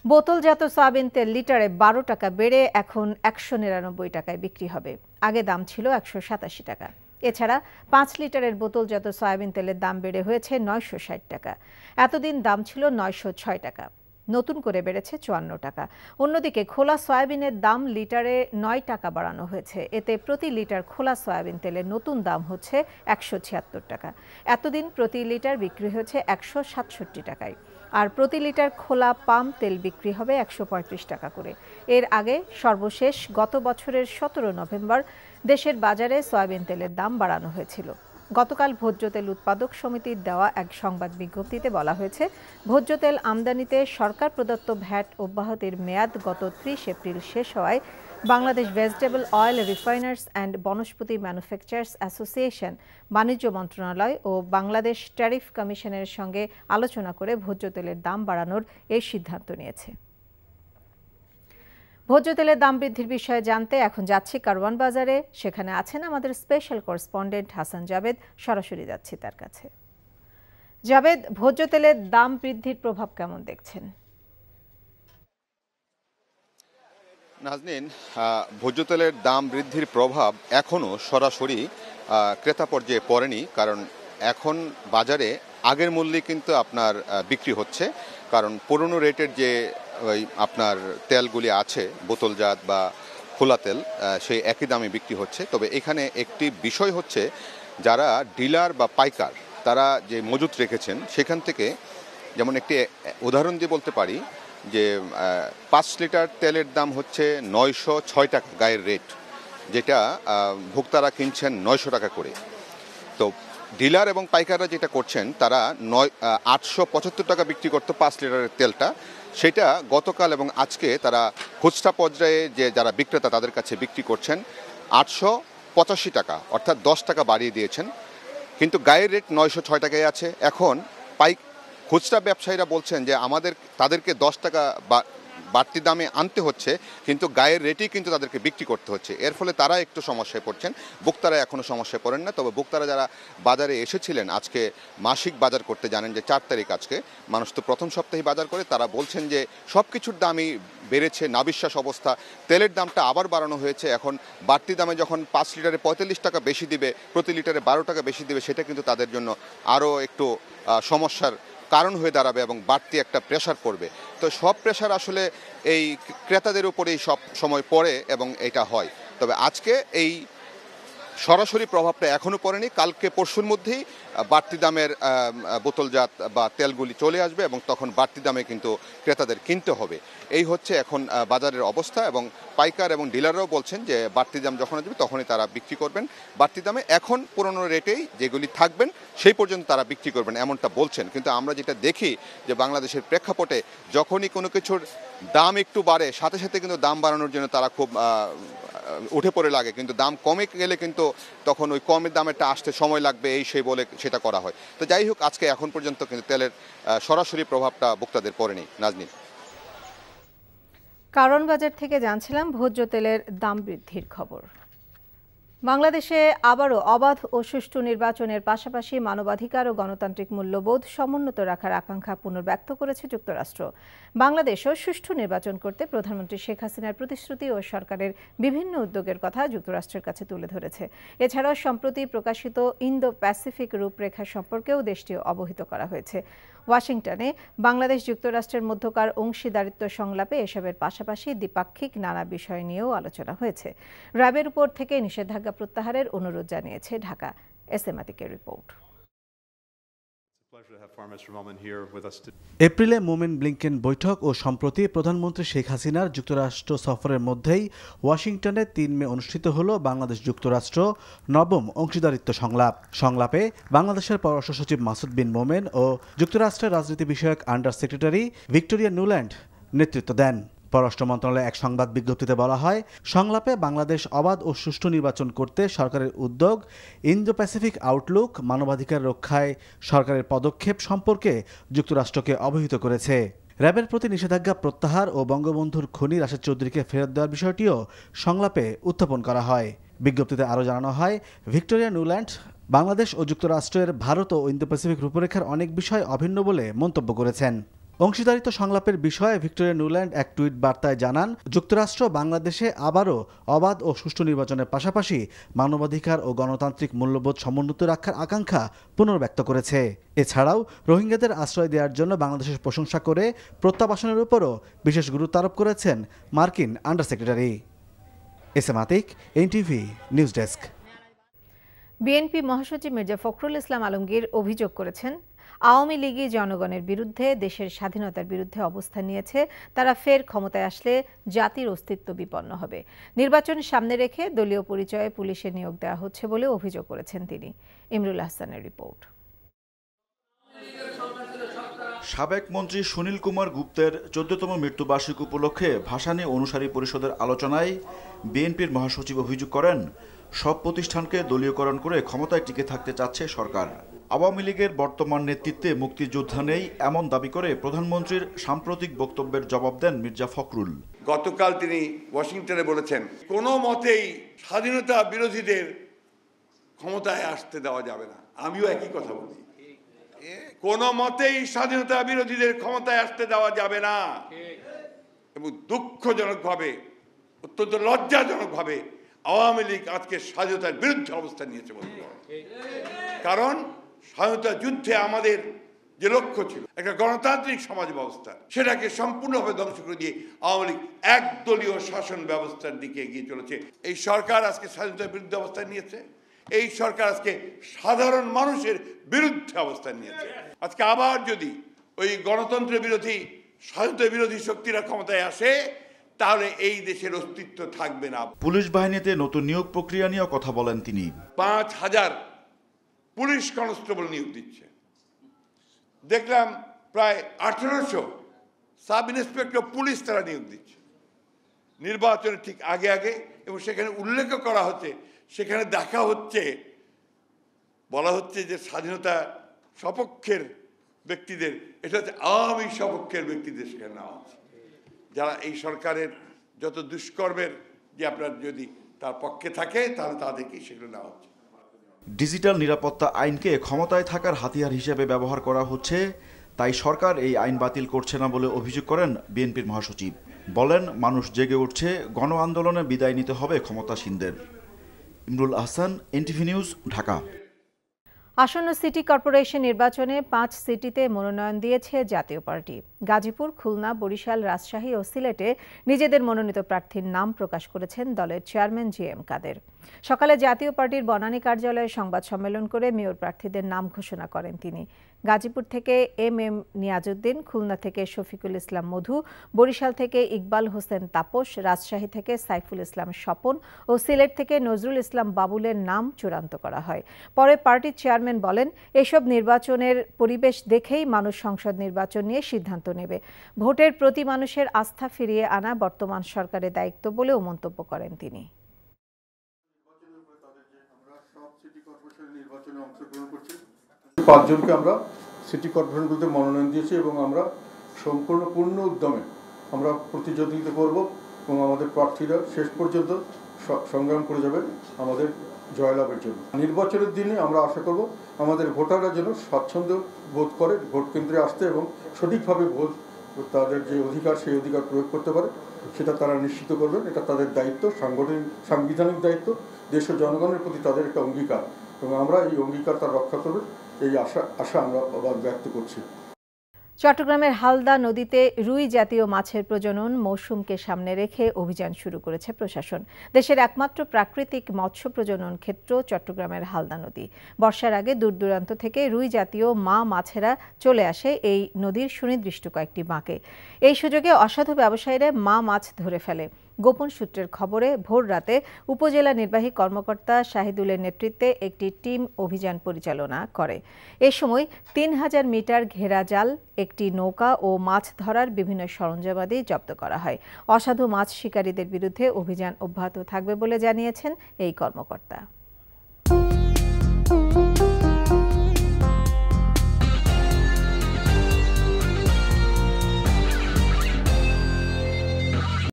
বোতলজাত সয়াবিন তেল লিটারে ১২ টাকা বেড়ে এখন ১৯৯ টাকায় বিক্রি হবে। আগে দাম ছিল ১৮৭ টাকা। এছাড়া ৫ লিটারের বোতলজাত সয়াবিন তেলের দাম বেড়ে হয়েছে ৯৬০ টাকা। এতদিন দাম ছিল ৯০৬ টাকা। নতুন করে বেড়েছে ৫৪ টাকা। অন্যদিকে খোলা সয়াবিনের দাম লিটারে ৯ টাকা বাড়ানো হয়েছে। এতে প্রতি লিটার খোলা সয়াবিন তেলের নতুন দাম হচ্ছে ১৭৬ টাকা। এতদিন প্রতি লিটার বিক্রি হয়েছে ১৬৭ টাকায়। আর প্রতি লিটার খোলা পাম তেল বিক্রি হবে ১৩৫ টাকা করে। এর আগে সর্বশেষ গত বছরের ১৭ নভেম্বর দেশের বাজারে সয়াবিন তেলের দাম বাড়ানো হয়েছিল। গতকাল ভোজ্য তেল উৎপাদক সমিতির দেওয়া এক সংবাদ বিজ্ঞপ্তিতে বলা হয়েছে, ভোজ্য তেল আমদানিতে সরকার প্রদত্ত ভ্যাট অব্যাহতির মেয়াদ গত ৩০ এপ্রিল শেষ হওয়ায় Bangladesh vegetable oil refiners and Vanaspati manufacturers association, বাণিজ্য মন্ত্রণালয় ও বাংলাদেশ ট্যারিফ কমিশনের সঙ্গে আলোচনা করে ভোজ্য তেলের দাম বাড়ানোর এই সিদ্ধান্ত নিয়েছে। ভোজ্য তেলের দাম বৃদ্ধির বিষয়ে জানতে এখন যাচ্ছি কারওয়ান বাজারে। সেখানে আছেন আমাদের স্পেশাল করেসপন্ডেন্ট হাসান জাবেদ। সরাসরি যাচ্ছি তার কাছে। জাবেদ, ভোজ্য তেলের দাম বৃদ্ধির প্রভাব কেমন দেখছেন? নাজনীন, ভোজ্য তেলের দাম বৃদ্ধির প্রভাব এখনও সরাসরি ক্রেতা পর্যায়ে পড়েনি, কারণ এখন বাজারে আগের মূল্যে কিন্তু আপনার বিক্রি হচ্ছে। কারণ পুরনো রেটের যে আপনার তেলগুলি আছে বোতলজাত বা খোলা তেল, সেই একই দামে বিক্রি হচ্ছে। তবে এখানে একটি বিষয় হচ্ছে, যারা ডিলার বা পাইকার তারা যে মজুত রেখেছেন সেখান থেকে, যেমন একটি উদাহরণ দিয়ে বলতে পারি যে ৫ লিটার তেলের দাম হচ্ছে ৯০৬ টাকা গায়ের রেট, যেটা ভোক্তারা কিনছেন ৯০০ টাকা করে। তো ডিলার এবং পাইকাররা যেটা করছেন, তারা ৮৭৫ টাকা বিক্রি করতো ৫ লিটারের তেলটা। সেটা গতকাল এবং আজকে তারা খুচরা পর্যায়ে যে যারা বিক্রেতা তাদের কাছে বিক্রি করছেন ৮৮৫ টাকা, অর্থাৎ ১০ টাকা বাড়িয়ে দিয়েছেন। কিন্তু গায়ের রেট ৯০৬ টাকায় আছে। এখন খুচরা ব্যবসায়ীরা বলছেন যে তাদেরকে ১০ টাকা বাড়তি দামে আনতে হচ্ছে, কিন্তু গায়ের রেটেই কিন্তু তাদেরকে বিক্রি করতে হচ্ছে। এর ফলে তারা একটু সমস্যায় পড়ছেন। ভোক্তারা এখনও সমস্যায় পড়েন না। তবে ভোক্তারা যারা বাজারে এসেছিলেন আজকে মাসিক বাজার করতে, জানেন যে ৪ তারিখ আজকে, মানুষ তো প্রথম সপ্তাহে বাজার করে, তারা বলছেন যে সব কিছুর দামই বেড়েছে, নাবিশ্বাস অবস্থা। তেলের দামটা আবার বাড়ানো হয়েছে। এখন বাড়তি দামে যখন ৫ লিটারে ৪৫ টাকা বেশি দিবে, প্রতি লিটারে ১২ টাকা বেশি দিবে, সেটা কিন্তু তাদের জন্য আরও একটু সমস্যার কারণ হয়ে দাঁড়াবে এবং বাড়তি একটা প্রেশার পড়বে। তো সব প্রেশার আসলে এই ক্রেতাদের উপরেই সব সময় পড়ে এবং এটা হয়। তবে আজকে এই সরাসরি প্রভাবটা এখনও পড়েনি। কালকে পরশুর মধ্যেই বাড়তি দামের বোতলজাত বা তেলগুলি চলে আসবে এবং তখন বাড়তি দামে কিন্তু ক্রেতাদের কিনতে হবে। এই হচ্ছে এখন বাজারের অবস্থা। এবং পাইকার এবং ডিলাররাও বলছেন যে বাড়তি দাম যখন আসবে তখনই তারা বিক্রি করবেন বাড়তি দামে। এখন পুরনো রেটেই যেগুলি থাকবেন সেই পর্যন্ত তারা বিক্রি করবেন, এমনটা বলছেন। কিন্তু আমরা যেটা দেখি যে বাংলাদেশের প্রেক্ষাপটে যখনই কোনো কিছুর দাম একটু বাড়ে, সাথে সাথে কিন্তু দাম বাড়ানোর জন্য তারা খুব উঠে পড়ে লাগে। কিন্তু দাম কমে গেলে কিন্তু তখন ওই কমের দামেরটা আসতে সময় লাগবে, এই সেই বলে সেটা করা হয়। তো যাই হোক, আজকে এখন পর্যন্ত কিন্তু তেলের সরাসরি প্রভাবটা ভোক্তাদের পড়েনি। নাজনীন, কারওয়ান বাজার থেকে জানছিলাম ভোজ্য তেলের দাম বৃদ্ধির খবর। বাংলাদেশে আবারও অবাধ ও সুষ্ঠু নির্বাচনের পাশাপাশি মানবাধিকার ও গণতান্ত্রিক মূল্যবোধ সমুন্নত রাখার আকাঙ্ক্ষা পুনর্ব্যক্ত করেছে যুক্তরাষ্ট্র। বাংলাদেশও সুষ্ঠু নির্বাচন করতে প্রধানমন্ত্রী শেখ হাসিনার প্রতিশ্রুতি ও সরকারের বিভিন্ন উদ্যোগের কথা যুক্তরাষ্ট্রের কাছে তুলে ধরেছে। এছাড়াও সম্প্রতি প্রকাশিত ইন্দো প্যাসিফিক রূপরেখা সম্পর্কেও দেশটি অবহিত করা হয়েছে। ওয়াশিংটনে বাংলাদেশ যুক্তরাষ্ট্রের মধ্যকার অংশীদারিত্ব সংলাপে এসবের পাশাপাশি দ্বিপাক্ষিক নানা বিষয় নিয়েও আলোচনা হয়েছে। র্যাবের উপর থেকে নিষেধাজ্ঞা প্রত্যাহারের অনুরোধ জানিয়েছে ঢাকা। SM আতিকের report. এপ্রিলে মোমেন ব্লিংকেন বৈঠক ও সম্প্রতি প্রধানমন্ত্রী শেখ হাসিনার যুক্তরাষ্ট্র সফরের মধ্যেই ওয়াশিংটনে ৩ মে অনুষ্ঠিত হল বাংলাদেশ যুক্তরাষ্ট্র নবম অংশীদারিত্ব সংলাপে বাংলাদেশের পররাষ্ট্র সচিব মাসুদ বিন মোমেন ও যুক্তরাষ্ট্রের রাজনীতি বিষয়ক আন্ডার সেক্রেটারি ভিক্টোরিয়া নুল্যান্ড নেতৃত্ব দেন। পররাষ্ট্র মন্ত্রণালয়ের এক সংবাদ বিজ্ঞপ্তিতে বলা হয়, সংলাপে বাংলাদেশ অবাধ ও সুষ্ঠু নির্বাচন করতে সরকারের উদ্যোগ, ইন্দো প্যাসিফিক আউটলুক, মানবাধিকার রক্ষায় সরকারের পদক্ষেপ সম্পর্কে যুক্তরাষ্ট্রকে অবহিত করেছে। র্যাবের প্রতি নিষেধাজ্ঞা প্রত্যাহার ও বঙ্গবন্ধুর খুনি রাশেদ চৌধুরীকে ফেরত দেওয়ার বিষয়টিও সংলাপে উত্থাপন করা হয়। বিজ্ঞপ্তিতে আরও জানানো হয়, ভিক্টোরিয়া নুল্যান্ড বাংলাদেশ ও যুক্তরাষ্ট্রের ভারত ও ইন্দো প্যাসিফিক রূপরেখার অনেক বিষয় অভিন্ন বলে মন্তব্য করেছেন। অংশীদারিত্ব সংলাপের বিষয়ে ভিক্টোরিয়া নিউল্যান্ড এক টুইট বার্তায় জানান, যুক্তরাষ্ট্র বাংলাদেশে আবারও অবাধ ও সুষ্ঠু নির্বাচনের পাশাপাশি মানবাধিকার ও গণতান্ত্রিক মূল্যবোধ সমুন্নত রাখার আকাঙ্ক্ষা পুনর্ব্যক্ত করেছে। এছাড়াও রোহিঙ্গাদের আশ্রয় দেওয়ার জন্য বাংলাদেশের প্রশংসা করে প্রত্যাবাসনের উপরও বিশেষ গুরুত্ব আরোপ করেছেন মার্কিন under secretary. S M. Atik, NTV news desk. BNP মহাসচিব মির্জা ফখরুল ইসলাম আলমগীর অভিযোগ করেছেন, আওয়ামী লীগই জনগণের বিরুদ্ধে, দেশের স্বাধীনতার বিরুদ্ধে অবস্থান নিয়েছে। তারা ফের ক্ষমতায় আসলে জাতির অস্তিত্ব বিপন্ন হবে। নির্বাচন সামনে রেখে দলীয় পরিচয়ে পুলিশে নিয়োগ দেওয়া হচ্ছে বলে অভিযোগ করেছেন তিনি। ইমরুল হাসানের রিপোর্ট। সাবেক মন্ত্রী সুনীল কুমার গুপ্তের 14তম মৃত্যুবার্ষিকী উপলক্ষে ভাসানী অনুসারী পরিষদের আলোচনায় বিএনপির মহাসচিব অভিযোগ করেন, সব প্রতিষ্ঠানকে দলীয়করণ করে ক্ষমতায় টিকে থাকতে চাচ্ছে সরকার। আওয়ামী লীগের বর্তমান নেতৃত্বে মুক্তিযোদ্ধা নেই এমন দাবি করে প্রধানমন্ত্রীর সাম্প্রতিক বক্তব্যের জবাব দেন মির্জা ফখরুল। গতকাল তিনি ওয়াশিংটনে বলেছেন, কোনো মতেই স্বাধীনতা বিরোধীদের ক্ষমতায় আসতে দেওয়া যাবে না। আমিও একই কথা বলি, কোনো মতেই স্বাধীনতা বিরোধীদের ক্ষমতায় আসতে দেওয়া যাবে না। এবং দুঃখজনকভাবে, অত্যন্ত লজ্জাজনকভাবে আওয়ামী লীগ আজকে স্বাধীনতার বিরুদ্ধে অবস্থান নিয়েছে বলতে হবে। কারণ স্বাধীনতা যুদ্ধে আমাদের যে লক্ষ্য ছিল একটা গণতান্ত্রিক সমাজ ব্যবস্থা, সেটাকে সম্পূর্ণভাবে ধ্বংস করে দিয়ে আওয়ামী লীগ একদলীয় শাসন ব্যবস্থার দিকে এগিয়ে চলেছে। এই সরকার আজকে স্বাধীনতার বিরুদ্ধে অবস্থান নিয়েছে। এই সরকার আজকে সাধারণ মানুষের বিরুদ্ধে অবস্থান নিয়েছে। আজকে আবার যদি ওই গণতন্ত্র বিরোধী, স্বাধীনতা বিরোধী শক্তিরা ক্ষমতায় আসে, তাহলে এই দেশের অস্তিত্ব থাকবে না। পুলিশ বাহিনীতে নতুন নিয়োগ প্রক্রিয়া নিয়ে কথা বলেন তিনি। 5000 পুলিশ কনস্টেবল নিয়োগ দিচ্ছে। দেখলাম প্রায় 1800 সাব ইন্সপেক্টর পুলিশ তারা নিয়োগ দিচ্ছে নির্বাচনের ঠিক আগে আগে। এবং সেখানে উল্লেখ করা হচ্ছে, সেখানে দেখা হচ্ছে, বলা হচ্ছে যে স্বাধীনতা সপক্ষের ব্যক্তিদের, এটা হচ্ছে আওয়ামী সপক্ষের ব্যক্তিদের সেখানে নেওয়া হচ্ছে। যারা এই সরকারের যত দুষ্কর্মের যে আপনার যদি তার পক্ষে থাকে, তাহলে তাদেরকেই সেগুলো নেওয়া হচ্ছে। ডিজিটাল নিরাপত্তা আইনকে ক্ষমতায় থাকার হাতিয়ার হিসেবে ব্যবহার করা হচ্ছে, তাই সরকার এই আইন বাতিল করছে না বলে অভিযোগ করেন বিএনপির মহাসচিব। বলেন, মানুষ জেগে উঠছে, গণ আন্দোলনে বিদায় নিতে হবে ক্ষমতাসীনদের। Imrul Hasan, NTV news, Dhaka. আসন্ন সিটি কর্পোরেশন নির্বাচনে 5 সিটিতে মনোনয়ন দিয়েছে জাতীয় পার্টি। গাজীপুর, খুলনা, বরিশাল, রাজশাহী ও সিলেটে নিজেদের মনোনীত প্রার্থীর নাম প্রকাশ করেছেন দলের চেয়ারম্যান JM কাদের। সকালে জাতীয় পার্টির বনানী কার্যালয়ে সংবাদ সম্মেলন করে মেয়র প্রার্থীদের নাম ঘোষণা করেন তিনি। গাজীপুর থেকে MM নিয়াজউদ্দিন, খুলনা থেকে শফিকুল ইসলাম মধু, বরিশাল থেকে ইকবাল হোসেন তাপস, রাজশাহী থেকে সাইফুল ইসলাম স্বপন ও সিলেট থেকে নজরুল ইসলাম বাবুলের নাম চূড়ান্ত করা হয়। পরে পার্টির চেয়ারম্যান বলেন, এসব নির্বাচনের পরিবেশ দেখেই মানুষ সংসদ নির্বাচন নিয়ে সিদ্ধান্ত নেবে। ভোটের প্রতি মানুষের আস্থা ফিরিয়ে আনা বর্তমান সরকারের দায়িত্ব বলেও মন্তব্য করেন তিনি। পাঁচজনকে আমরা সিটি কর্পোরেশনগুলোতে মনোনয়ন দিয়েছি এবং আমরা সম্পূর্ণ পূর্ণ উদ্যমে আমরা প্রতিযোগিতা করব এবং আমাদের প্রার্থীরা শেষ পর্যন্ত সংগ্রাম করে যাবে আমাদের জয়লাভের জন্য। নির্বাচনের দিনে আমরা আশা করব আমাদের ভোটাররা যেন স্বাচ্ছন্দ্য বোধ করে ভোট কেন্দ্রে আসতে এবং সঠিকভাবে ভোট, তাদের যে অধিকার সেই অধিকার প্রয়োগ করতে পারে, সেটা তারা নিশ্চিত করবেন। এটা তাদের দায়িত্ব, সাংবিধানিক দায়িত্ব, দেশ ও জনগণের প্রতি তাদের একটা অঙ্গীকার এবং আমরা এই অঙ্গীকার তার রক্ষা করবে, এই আশা আমরা আবার ব্যক্ত করছি। চট্টগ্রামের হালদা নদীতে রুই জাতীয় মাছের প্রজনন মৌসুমকে সামনে রেখে অভিযান শুরু করেছে প্রশাসন। দেশের একমাত্র প্রাকৃতিক মৎস্য প্রজনন ক্ষেত্র চট্টগ্রামের হালদা নদী। বর্ষার আগে দূর দূরান্ত থেকে রুই জাতীয় মা মাছেরা চলে আসে এই নদীর সুনির্দিষ্ট কয়েকটি বাঁকে। এই সুযোগে অসাধু ব্যবসায়ীরা মা মাছ ধরে ফেলে। গোপন সূত্রের খবরে ভোর রাতে উপজেলা নির্বাহী কর্মকর্তা শাহিদুলের নেতৃত্বে একটি টিম অভিযান পরিচালনা করে। এ সময় 3000 মিটার ঘেরা জাল, একটি নৌকা ও মাছ ধরার বিভিন্ন সরঞ্জামাদি জব্দ করা হয়। অসাধু মাছ শিকারীদের বিরুদ্ধে অভিযান অব্যাহত থাকবে বলে জানিয়েছেন এই কর্মকর্তা।